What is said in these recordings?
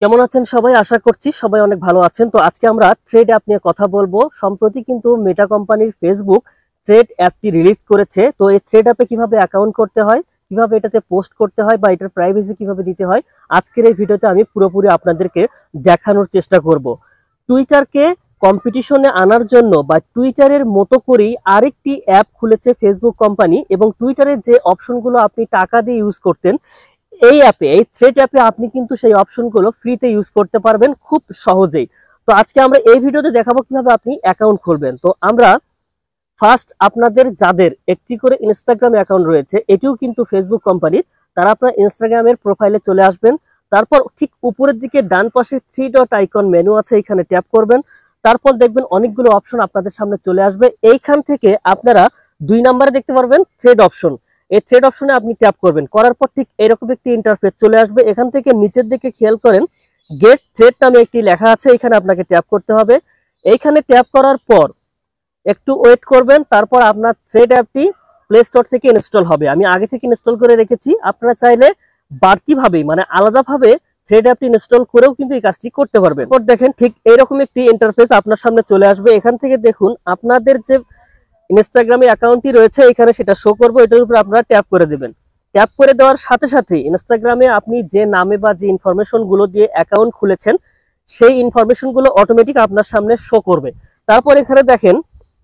কেমন আছেন সবাই? আশা করছি সবাই অনেক ভালো আছেন। তো আজকে আমরা ট্রেড অ্যাপ নিয়ে কথা বলবো। সম্প্রতি কিন্তু মেটা কোম্পানির ফেসবুক ট্রেড অ্যাপটি রিলিজ করেছে। তো এই ট্রেড অ্যাপে কিভাবে অ্যাকাউন্ট করতে হয়, কিভাবে এটাতে পোস্ট করতে হয় বা এটার প্রাইভেসি কিভাবে দিতে হয়, আজকের এই ভিডিওতে আমি পুরোপুরি আপনাদেরকে দেখানোর চেষ্টা করব। টুইটারকে কম্পিটিশনে আনার জন্য বা টুইটারের মতো করেই আরেকটি অ্যাপ খুলেছে ফেসবুক কোম্পানি, এবং টুইটারের যে অপশনগুলো আপনি টাকা দিয়ে ইউজ করতেন, এই অ্যাপে, এই থ্রেড অ্যাপে আপনি কিন্তু সেই অপশনগুলো ফ্রিতে ইউজ করতে পারবেন খুব সহজেই। তো আজকে আমরা এই ভিডিওতে দেখাবো কিভাবে আপনি অ্যাকাউন্ট খুলবেন। তো আমরা ফার্স্ট, আপনাদের যাদের একটি করে ইনস্টাগ্রাম অ্যাকাউন্ট রয়েছে, এটিও কিন্তু ফেসবুক কোম্পানির, তারা আপনার ইনস্টাগ্রামের প্রোফাইলে চলে আসবেন। তারপর ঠিক উপরের দিকে ডান পাশে 3 ডট আইকন মেনু আছে, এখানে ট্যাপ করবেন। তারপর দেখবেন অনেকগুলো অপশন আপনাদের সামনে চলে আসবে। এইখান থেকে আপনারা 2 নম্বরে দেখতে পারবেন ট্রেড অপশন। এই থ্রেড অপশনে আপনি ট্যাপ করবেন, করার পর ঠিক এরকম একটি ইন্টারফেস চলে আসবে। এখান থেকে নিচের দিকে খেয়াল করেন, গেট থ্রেড নামে একটি লেখা আছে, এখানে আপনাকে ট্যাপ করতে হবে। এইখানে ট্যাপ করার পর একটু ওয়েট করবেন, তারপর আপনার থ্রেড অ্যাপটি প্লে স্টোর থেকে ইনস্টল হবে। আমি আগে থেকে ইনস্টল করে রেখেছি, আপনারা চাইলে বাড়তিভাবেই মানে আলাদাভাবে থ্রেড অ্যাপটি ইনস্টল করেও কিন্তু এই কাজটি করতে পারবেন। দেখেন ঠিক এইরকম একটি ইন্টারফেস আপনার সামনে চলে আসবে। এখান থেকে দেখুন আপনাদের যে ইনস্টাগ্রামে অ্যাকাউন্টটি রয়েছে এখানে সেটা শো করবে, এটার উপর আপনারা ট্যাপ করে দেবেন। ট্যাপ করে দেওয়ার সাথে সাথে ইনস্টাগ্রামে আপনি যে নামে বা যে ইনফরমেশন গুলো দিয়ে অ্যাকাউন্ট খুলেছেন সেই ইনফরমেশন গুলো অটোমেটিক আপনার সামনে শো করবে। তারপর এখানে দেখেন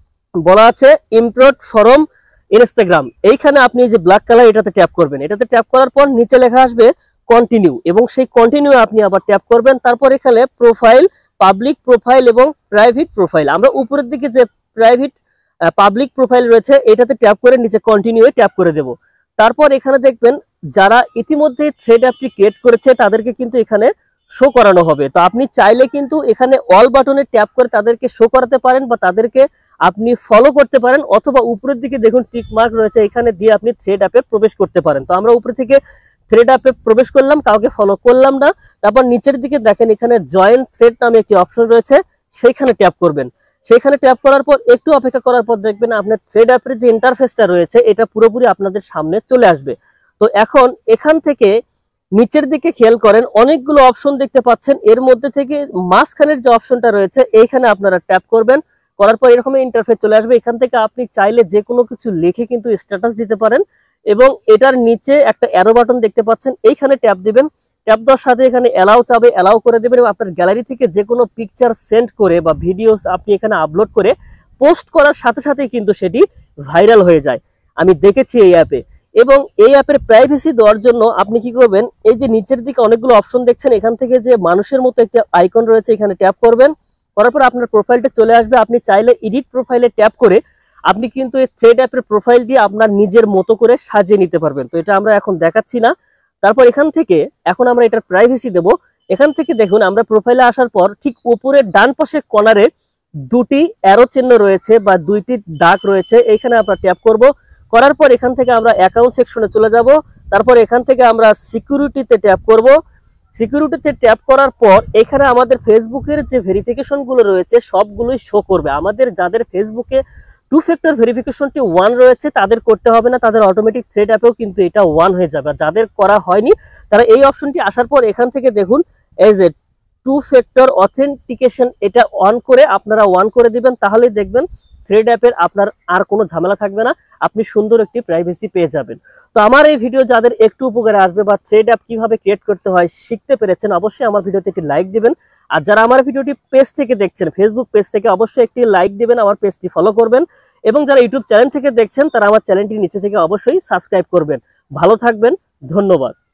বলা আছে ইম্পোর্ট ফরম ইনস্টাগ্রাম, এইখানে আপনি যে ব্ল্যাক কালার এটাতে ট্যাপ করবেন। এটাতে ট্যাপ করার পর নিচে লেখা আসবে কন্টিনিউ, এবং সেই কন্টিনিউ আপনি আবার ট্যাপ করবেন। তারপর এখানে প্রোফাইল, পাবলিক প্রোফাইল এবং প্রাইভেট প্রোফাইল, আমরা উপরের দিকে যে প্রাইভেট পাবলিক প্রোফাইল রয়েছে এটাতে ট্যাপ করে নিচে কন্টিনিউ ট্যাপ করে দেব। তারপর এখানে দেখবেন যারা ইতিমধ্যে থ্রেড অ্যাপটি ক্রিয়েট করেছে তাদেরকে কিন্তু এখানে শো করানো হবে। তো আপনি চাইলে কিন্তু এখানে অল বাটনে ট্যাপ করে তাদেরকে শো করাতে পারেন বা তাদেরকে আপনি ফলো করতে পারেন, অথবা উপরের দিকে দেখুন টিক মার্ক রয়েছে, এখানে দিয়ে আপনি থ্রেড অ্যাপে প্রবেশ করতে পারেন। তো আমরা উপরে থেকে থ্রেড অ্যাপে প্রবেশ করলাম, কাউকে ফলো করলাম না। তারপর নিচের দিকে দেখেন এখানে জয়েন থ্রেড নামে একটি অপশন রয়েছে, সেইখানে ট্যাপ করবেন। সেখানে ট্যাপ করার পর একটু অপেক্ষা করার পর দেখবেন আপনার থ্রেড অ্যাপের যে ইন্টারফেসটা রয়েছে এটা পুরোপুরি আপনাদের সামনে চলে আসবে। তো এখন এখান থেকে নিচের দিকে খেয়াল করেন অনেকগুলো অপশন দেখতে পাচ্ছেন, এর মধ্যে থেকে মাঝখানের যে অপশনটা রয়েছে এইখানে আপনারা ট্যাপ করবেন। করার পর এরকম ইন্টারফেস চলে আসবে। এখান থেকে আপনি চাইলে যে কোনো কিছু লিখে কিন্তু স্ট্যাটাস দিতে পারেন, এবং এটার নিচে একটা অ্যারো বাটন দেখতে পাচ্ছেন, এইখানে ট্যাপ দিবেন। ট্যাপ দেওয়ার সাথে এখানে অ্যালাউ চাবে, অ্যালাউ করে দেবেন, এবং আপনার গ্যালারি থেকে যে কোনো পিকচার সেন্ড করে বা ভিডিওস আপনি এখানে আপলোড করে পোস্ট করার সাথে সাথেই কিন্তু সেটি ভাইরাল হয়ে যায়। আমি দেখেছি এই অ্যাপে। এবং এই অ্যাপের প্রাইভেসি দেওয়ার জন্য আপনি কি করবেন, এই যে নিচের দিকে অনেকগুলো অপশন দেখছেন, এখান থেকে যে মানুষের মতো একটা আইকন রয়েছে এখানে ট্যাপ করবেন। করার পর আপনার প্রোফাইলটা চলে আসবে। আপনি চাইলে এডিট প্রোফাইলে ট্যাপ করে আপনি কিন্তু এই থ্রেড অ্যাপের প্রোফাইল দিয়ে আপনার নিজের মতো করে সাজিয়ে নিতে পারবেন। তো এটা আমরা এখন দেখাচ্ছি না। তারপর এখান থেকে এখন আমরা এটার প্রাইভেসি দেব। এখান থেকে দেখুন আমরা প্রোফাইলে আসার পর ঠিক উপরের ডান পাশের কর্নারে দুটি অ্যারো চিহ্ন রয়েছে বা দুইটি দাগ রয়েছে, এইখানে আমরা ট্যাপ করব। করার পর এখান থেকে আমরা অ্যাকাউন্ট সেকশনে চলে যাব। তারপর এখান থেকে আমরা সিকিউরিটিতে ট্যাপ করব। সিকিউরিটিতে ট্যাপ করার পর এখানে আমাদের ফেসবুকের যে ভেরিফিকেশন গুলো রয়েছে সবগুলোই শো করবে। আমাদের যাদের ফেসবুকে 2 ফ্যাক্টর ভেরিফিকেশনটি 1 রয়েছে তাদের করতে হবে না, তাদের অটোমেটিক থ্রেড অ্যাপেও কিন্তু এটা 1 হয়ে যাবে। আর যাদের করা হয়নি তারা এই অপশনটি আসার পর এখান থেকে দেখুন এই যে 2 ফ্যাক্টর অথেন্টিকেশন, এটা অন করে আপনারা 1 করে দিবেন, তাহলেই দেখবেন থ্রেড অ্যাপের আপনার আর কোনো ঝামেলা থাকবে না, আপনি সুন্দর একটি প্রাইভেসি পেয়ে যাবেন। তো আমার এই ভিডিও যাদের একটু উপকারে আসবে বা থ্রেড অ্যাপ কিভাবে ক্রিয়েট করতে হয় শিখতে পেরেছেন, অবশ্যই আমার ভিডিওতে একটি লাইক দিবেন। আর যারা আমার ভিডিওটি পেজ থেকে দেখছেন, ফেসবুক পেজ থেকে, অবশ্যই একটি লাইক দিবেন, আমার পেজটি ফলো করবেন। এবং যারা ইউটিউব চ্যানেল থেকে দেখছেন তারা আমার চ্যানেলটি নিচে থেকে অবশ্যই সাবস্ক্রাইব করবেন। ভালো থাকবেন, ধন্যবাদ।